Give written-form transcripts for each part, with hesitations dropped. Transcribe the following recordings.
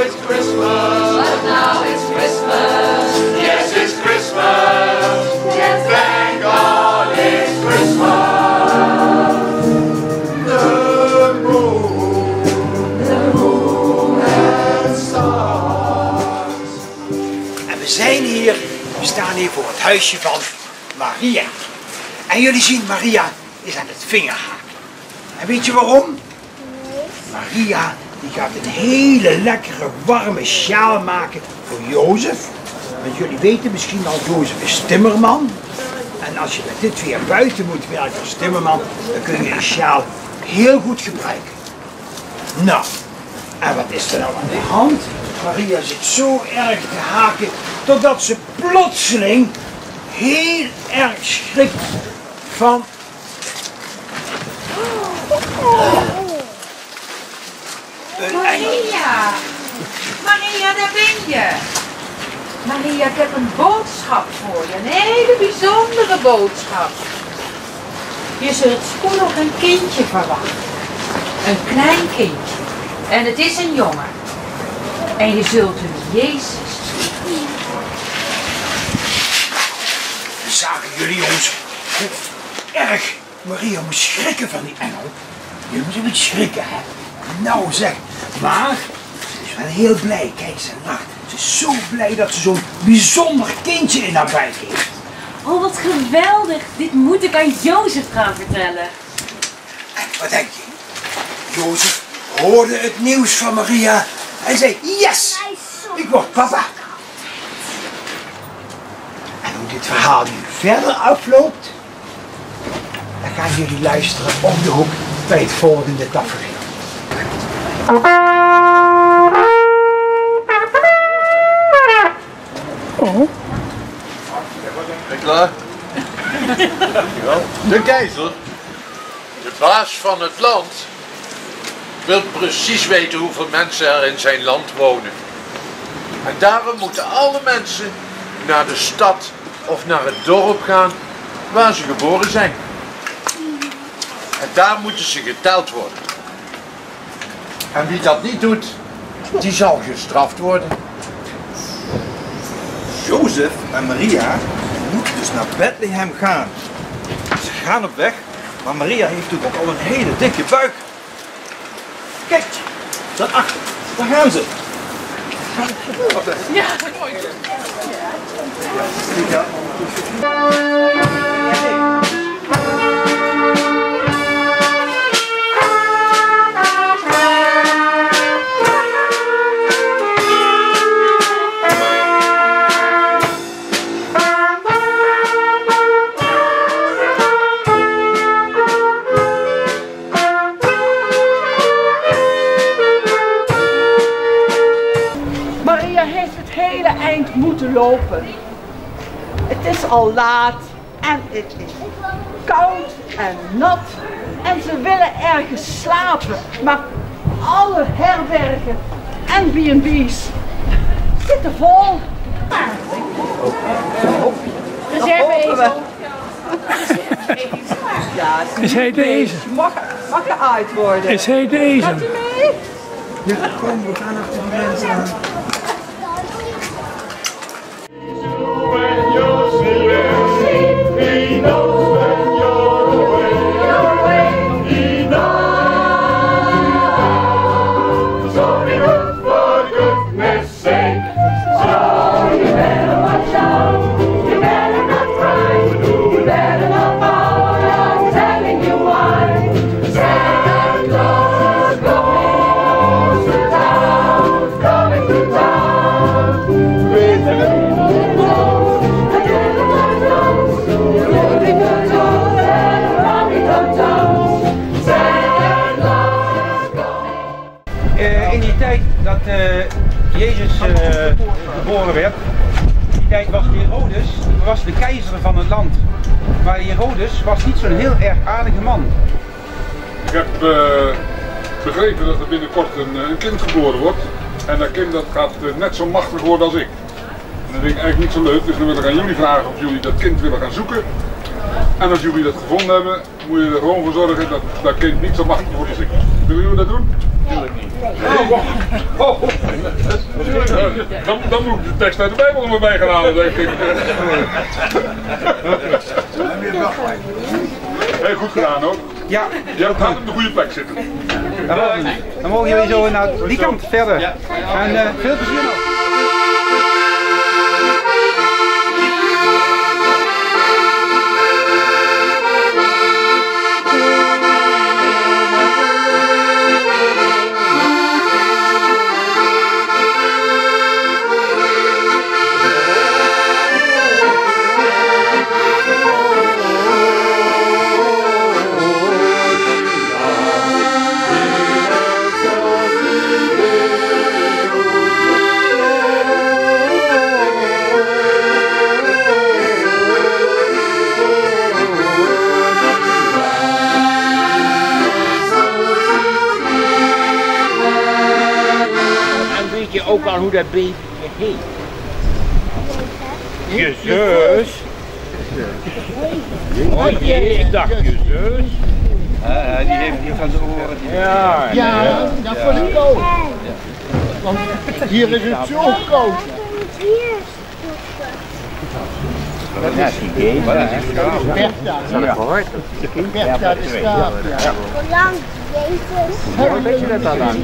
it's Christmas. But now it's Christmas. Yes, it's Christmas. Yes, Thank God it's Christmas. The moon and stars. En we zijn hier, we staan hier voor het huisje van Maria. En jullie zien, Maria is aan het vingerhaken. En weet je waarom? Maria die gaat een hele lekkere warme sjaal maken voor Jozef. Want jullie weten misschien al, Jozef is timmerman. En als je met dit weer buiten moet werken als timmerman, dan kun je een sjaal heel goed gebruiken. Nou, en wat is er nou aan de hand? Maria zit zo erg te haken, totdat ze plotseling heel erg schrikt van... Maria! Maria, daar ben je! Maria, ik heb een boodschap voor je. Een hele bijzondere boodschap. Je zult spoedig een kindje verwachten. Een klein kindje. En het is een jongen. En je zult hem Jezus noemen. Zagen jullie jongens hoe erg Maria moest schrikken van die engel? Je moet niet schrikken, hè? Nou zeg, maar ze is wel heel blij. Kijk, ze lacht. Ze is zo blij dat ze zo'n bijzonder kindje in haar buik heeft. Oh, wat geweldig. Dit moet ik aan Jozef gaan vertellen. En wat denk je? Jozef hoorde het nieuws van Maria en zei, yes, ik word papa. En hoe dit verhaal nu verder afloopt, dan gaan jullie luisteren om de hoek bij het volgende tafereel. Ben je klaar? De keizer, de baas van het land, wil precies weten hoeveel mensen er in zijn land wonen. En daarom moeten alle mensen naar de stad of naar het dorp gaan waar ze geboren zijn. En daar moeten ze geteld worden. En wie dat niet doet, die zal gestraft worden. Jozef en Maria moeten dus naar Bethlehem gaan. Ze gaan op weg, maar Maria heeft natuurlijk ook al een hele dikke buik. Kijk, daarachter, daar gaan ze. Ja, mooi. Ja. Moeten lopen. Het is al laat en het is koud en nat en ze willen ergens slapen, maar alle herbergen en B&B's zitten vol. Reserve ja, is hij deze? Mag geuit worden. Is hij deze? Gaat u mee? Ja, kom, we gaan achter die mensen aan. He knows when you're away. He knows. So be good for goodness sake. So you better watch out. You better not cry. You better not pout. I'm telling you why. Santa Claus goes to town, coming to town with the little nose. In die tijd dat Jezus geboren werd, in die tijd was de keizer van het land. Maar Herodes was niet zo'n heel erg aardige man. Ik heb begrepen dat er binnenkort een kind geboren wordt. En dat kind dat gaat net zo machtig worden als ik. En dat vind ik eigenlijk niet zo leuk, dus dan wil ik aan jullie vragen of jullie dat kind willen gaan zoeken. En als jullie dat gevonden hebben, moet je er gewoon voor zorgen dat dat kind niet zo machtig wordt als ik. Willen jullie dat doen? Natuurlijk niet. Nee. Oh, Dan moet ik de tekst uit de Bijbel er maar bij gaan halen, denk ik. Heel goed gedaan hoor. Ja. Je gaat op de goede plek zitten. Dan mogen jullie zo naar die kant verder. En veel plezier nog. Ook al hoe dat baby heet. Jezus. Oh jee, ik dacht Jezus. Die heeft hier van de oren. Ja, dat vond ik ook. Want hier is het zo koud. Dat is die game. Bertha. Bertha de Schaap. Hoe lang? Hoe weet je dat dan aan?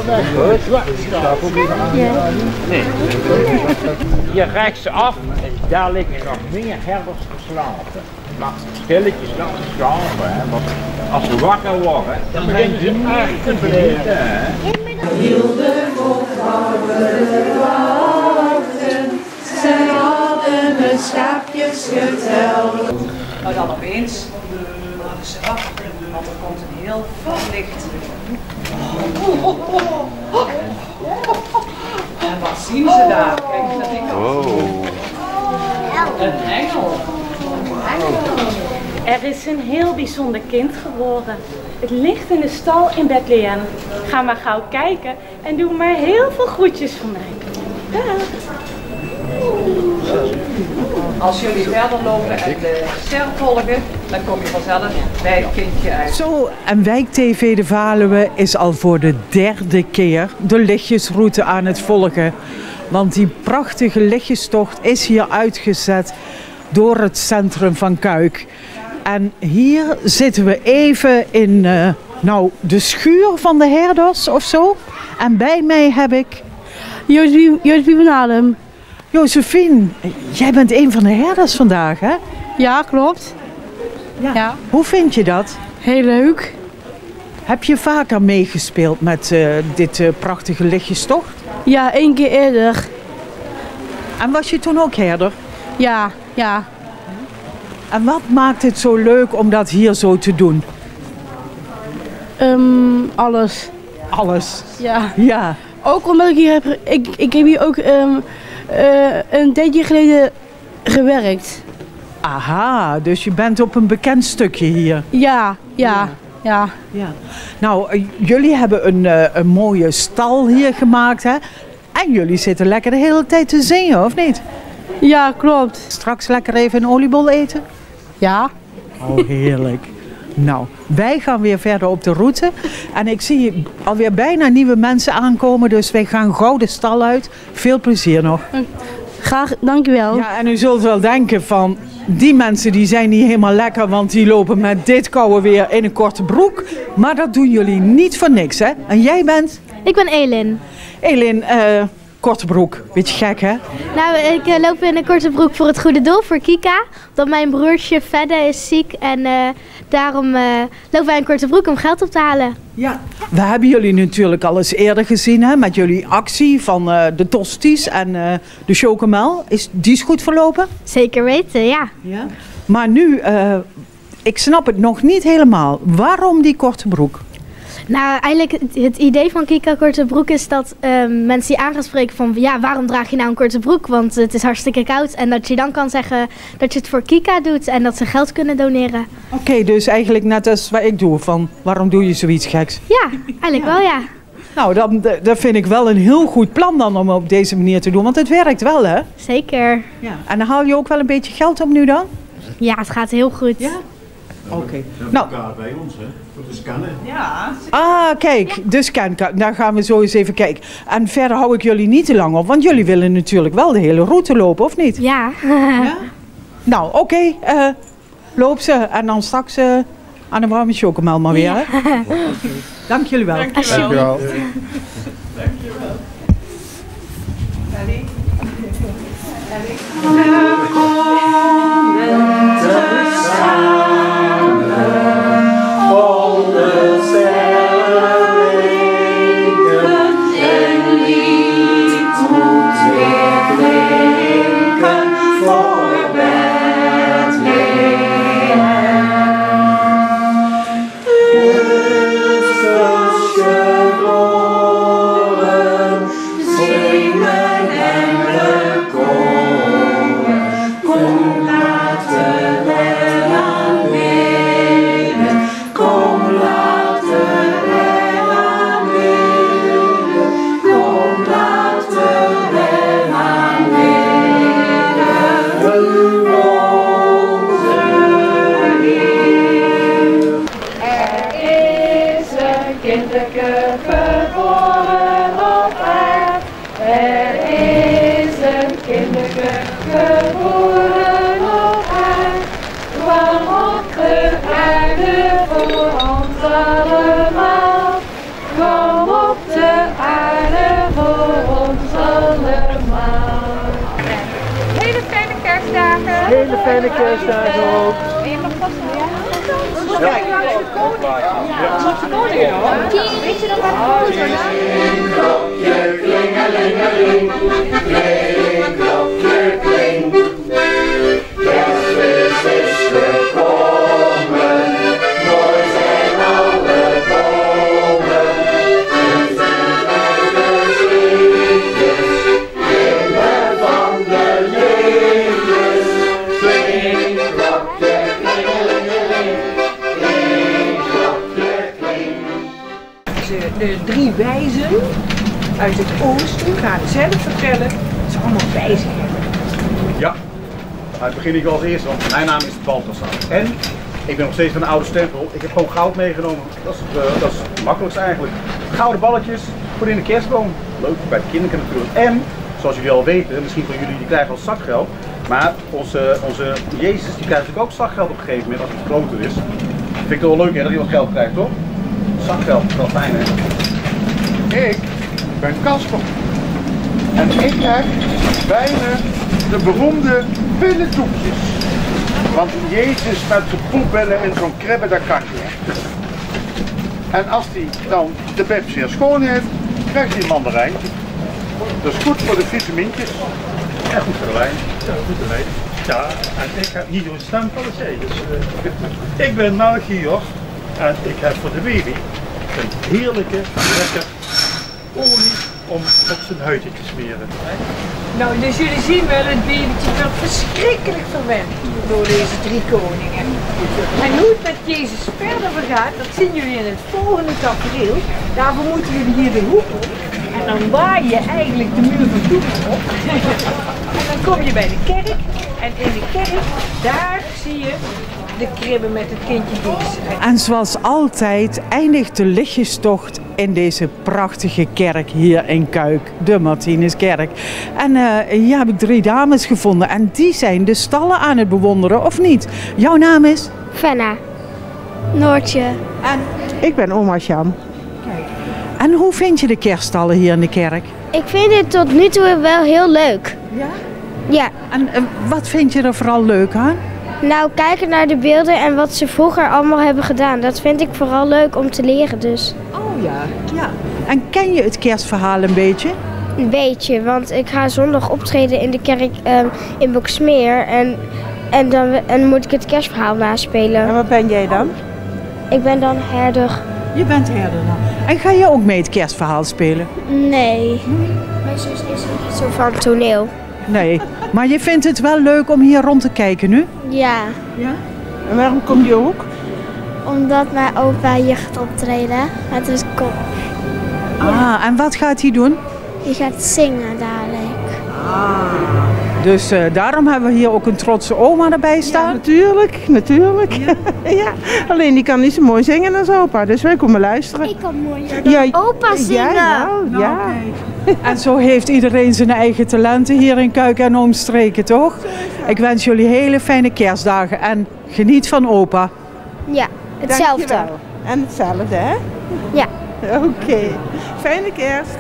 Nee. Hier rechtsaf, daar liggen nog meer herders geslapen. Maar stilletjes laten slapen, hè? Want als ze wakker worden, dan zijn ze echt te verleden. Hielden vol vrouwen, zij hadden hun schaapjes geteld. Maar dan opeens hadden ze wacht, want er komt een heel vol licht. En wat zien ze daar? Kijk naar die kant. Een engel. Er is een heel bijzonder kind geboren. Het ligt in de stal in Bethlehem. Ga maar gauw kijken en doe maar heel veel groetjes voor mij. Dag. Als jullie verder lopen en de ster volgen, dan kom je vanzelf bij het kindje uit. Zo, en Wijktv de Valuwe is al voor de 3e keer de lichtjesroute aan het volgen. Want die prachtige lichtjestocht is hier uitgezet door het centrum van Cuijk. En hier zitten we even in de schuur van de herders of zo. En bij mij heb ik Josephine van Adem. Josephine, jij bent een van de herders vandaag, hè? Ja, klopt. Ja. Hoe vind je dat? Heel leuk. Heb je vaker meegespeeld met dit prachtige lichtjestocht? Ja, 1 keer eerder. En was je toen ook herder? Ja. En wat maakt het zo leuk om dat hier zo te doen? Alles. Alles? Ja. Ook omdat ik hier heb... Ik heb hier ook een tijdje geleden gewerkt. Aha, dus je bent op een bekend stukje hier. Ja. Nou, jullie hebben een mooie stal hier gemaakt, hè? En jullie zitten lekker de hele tijd te zingen, of niet? Ja, klopt. Straks lekker even een oliebol eten? Ja. Oh, heerlijk. Nou, wij gaan weer verder op de route. En ik zie alweer bijna nieuwe mensen aankomen, dus wij gaan gauw de stal uit. Veel plezier nog. Graag, dankjewel. Ja, en u zult wel denken van, die mensen die zijn niet helemaal lekker, want die lopen met dit koude weer in een korte broek. Maar dat doen jullie niet voor niks, hè? En jij bent? Ik ben Elin. Elin, korte broek. Beetje gek, hè? Nou, ik loop in een korte broek voor het goede doel, voor Kika. Omdat mijn broertje Fedde is ziek en daarom lopen wij een korte broek om geld op te halen. Ja. We hebben jullie natuurlijk al eens eerder gezien, hè? Met jullie actie van de tosties en de chocomel. Die is goed verlopen? Zeker weten, ja. Maar nu, ik snap het nog niet helemaal. Waarom die korte broek? Nou, eigenlijk het idee van Kika Korte Broek is dat mensen je aan gaan spreken van ja, waarom draag je nou een korte broek? Want het is hartstikke koud. En dat je dan kan zeggen dat je het voor Kika doet en dat ze geld kunnen doneren. Oké, dus eigenlijk net als wat ik doe, van waarom doe je zoiets geks? Ja, eigenlijk wel ja. Nou, dat vind ik wel een heel goed plan dan om op deze manier te doen, want het werkt wel, hè? Zeker. Ja. En dan haal je ook wel een beetje geld op nu dan? Ja, het gaat heel goed. Ja? Oké. Nou. Bij ons, hè? Voor de scannen. Ja. Ah, kijk, de scankaart. Daar gaan we zo eens even kijken. En verder hou ik jullie niet te lang op, want jullie willen natuurlijk wel de hele route lopen, of niet? Ja. Ja? Nou, oké. Loop ze en dan straks aan de warme chocomel maar weer. Hè? Ja. Dank jullie wel. Dank je wel. Hele fijne kerstdagen ook. En je mag vast wel. Ja. Weet je nog wat het is? Klokje, klingelingeling, kling, klokje, kling. Kerstmis is gekomen, mooi zijn alle bomen. Het zijn liedjes, kinderen van de liedjes. Kling, klokje, klingelingeling, kling, klokje, kling. De drie wijzen uit het oosten gaan zelf vertellen wat ze allemaal bij zich hebben. Ja, dat begin ik wel als eerste, want mijn naam is Balthasar. En ik ben nog steeds van de oude stempel. Ik heb gewoon goud meegenomen. Dat is het makkelijkste eigenlijk. Gouden balletjes voor in de kerstboom. Leuk bij de kinderen natuurlijk. En, zoals jullie al weten, misschien van jullie die krijgen al zakgeld. Maar onze Jezus die krijgt natuurlijk ook zakgeld op een gegeven moment als het groter is. Vind ik toch wel leuk hè, dat hij wat geld krijgt, toch? Zakgeld, dat is wel fijn hè. Ik ben Casper. En ik heb bij me de beroemde billendoekjes. Want Jezus met zijn poepbillen in zo'n kribbe, dat kan je. En als hij dan de bib zeer schoon heeft, krijgt hij een mandarijntje. Dat is goed voor de vitamintjes. En goed voor de wijn. Ja, goed te weten. Ja, en ik heb niet zo'n stem van de zee. Dus, ik ben Melchior en ik heb voor de baby een heerlijke, lekker olie om op zijn huidje te smeren. Nou, dus jullie zien wel, het babytje wordt verschrikkelijk verwend door deze drie koningen. En hoe het met Jezus verder vergaat, dat zien jullie in het volgende tafereel. Daarvoor moeten jullie hier de hoek op. En dan waai je eigenlijk de muur van Toepen op. En dan kom je bij de kerk. En in de kerk, daar zie je de kribbe met het kindje Jezus. En zoals altijd eindigt de lichtjestocht in deze prachtige kerk hier in Kuik, de Martinuskerk. En hier heb ik drie dames gevonden en die zijn de stallen aan het bewonderen, of niet? Jouw naam is? Fenna. Noortje. En? Ik ben oma Sjaan. Kijk. En hoe vind je de kerststallen hier in de kerk? Ik vind het tot nu toe wel heel leuk. Ja? Ja. En wat vind je er vooral leuk aan? Nou, kijken naar de beelden en wat ze vroeger allemaal hebben gedaan. Dat vind ik vooral leuk om te leren dus. Oh ja, ja. En ken je het kerstverhaal een beetje? Een beetje, want ik ga zondag optreden in de kerk in Boksmeer. En moet ik het kerstverhaal naspelen. En wat ben jij dan? Ik ben dan herder. Je bent herder dan. En ga je ook mee het kerstverhaal spelen? Nee. Mijn zus is niet zo van toneel. Nee, maar je vindt het wel leuk om hier rond te kijken nu? Ja. Ja? En waarom kom je ook? Omdat mijn opa hier gaat optreden. Het is kop. Ah, en wat gaat hij doen? Die gaat zingen dadelijk. Ah. Dus daarom hebben we hier ook een trotse oma erbij staan. Ja, natuurlijk, natuurlijk. Ja. Ja. Alleen die kan niet zo mooi zingen als opa, dus wij komen luisteren. Ik kan mooier dan opa zingen. Ja, nou, ja. En zo heeft iedereen zijn eigen talenten hier in Kuik en omstreken, toch? Ik wens jullie hele fijne kerstdagen en geniet van opa. Ja, hetzelfde. Dankjewel. En hetzelfde, hè? Ja. Oké. Fijne kerst.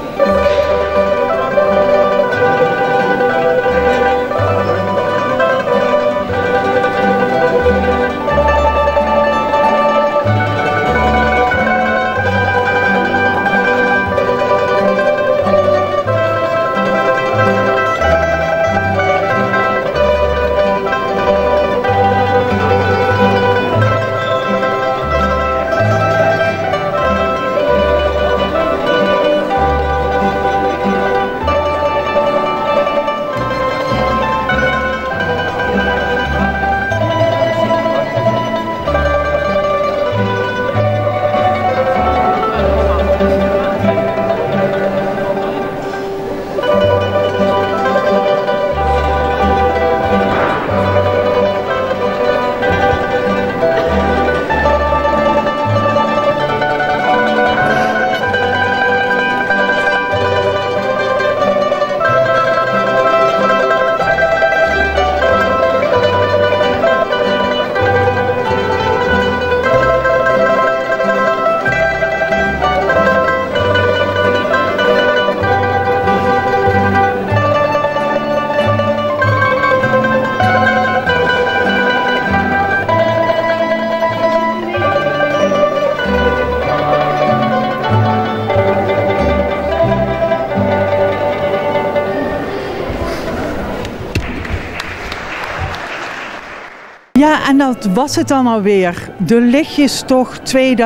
Ja, en dat was het dan alweer. De Lichtjestocht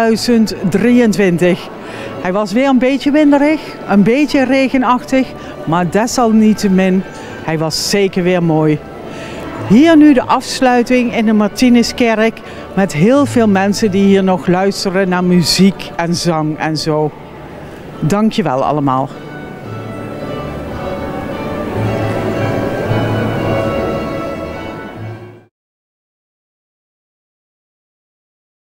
2023. Hij was weer een beetje winderig, een beetje regenachtig, maar desalniettemin, hij was zeker weer mooi. Hier nu de afsluiting in de Martinuskerk met heel veel mensen die hier nog luisteren naar muziek en zang en zo. Dankjewel allemaal.